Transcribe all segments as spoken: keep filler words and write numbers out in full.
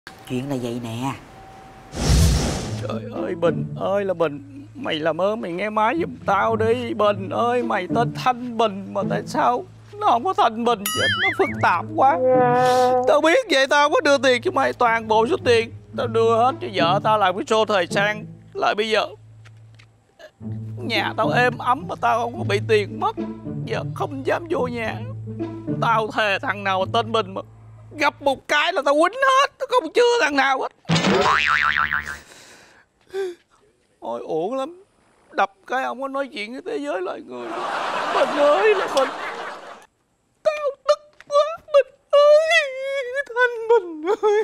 Chuyện là vậy nè. Trời ơi Bình ơi là Bình, mày làm ơn mày nghe máy giùm tao đi. Bình ơi, mày tên Thanh Bình mà tại sao nó không có Thanh Bình chứ? Nó phức tạp quá. Tao biết vậy tao có đưa tiền cho mày, toàn bộ số tiền tao đưa hết cho vợ tao làm cái show thời trang. Lại bây giờ nhà tao êm ấm mà tao không có bị tiền mất. Giờ không dám vô nhà. Tao thề thằng nào mà tên Bình mà gặp một cái là tao quýnh hết, tao không chừa thằng nào hết. Ôi uổng lắm. Đập cái ông có nói chuyện với thế giới loài người. Bình ơi là Bình, tao tức quá Bình ơi. Thanh Bình ơi,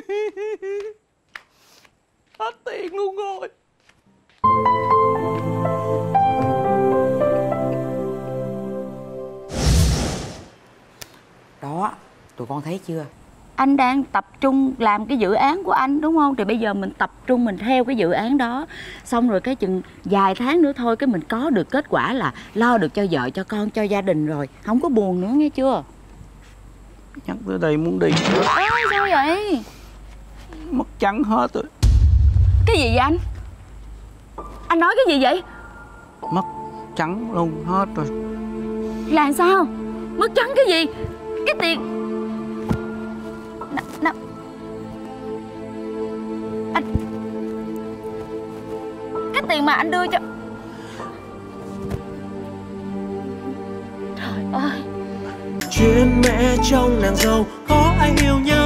hết tiền luôn rồi. Đó, tụi con thấy chưa? Anh đang tập trung làm cái dự án của anh đúng không? Thì bây giờ mình tập trung mình theo cái dự án đó. Xong rồi cái chừng vài tháng nữa thôi, cái mình có được kết quả là lo được cho vợ, cho con, cho gia đình rồi. Không có buồn nữa nghe chưa? Nhắc tới đây muốn đi. Ê, sao vậy? Mất trắng hết rồi. Cái gì vậy anh? Anh nói cái gì vậy? Mất trắng luôn hết rồi. Là sao? Mất trắng cái gì? Cái tiền... N n anh... Cái tiền mà anh đưa cho... Trời ơi. Chuyện mẹ chồng nàng dâu có ai yêu nhau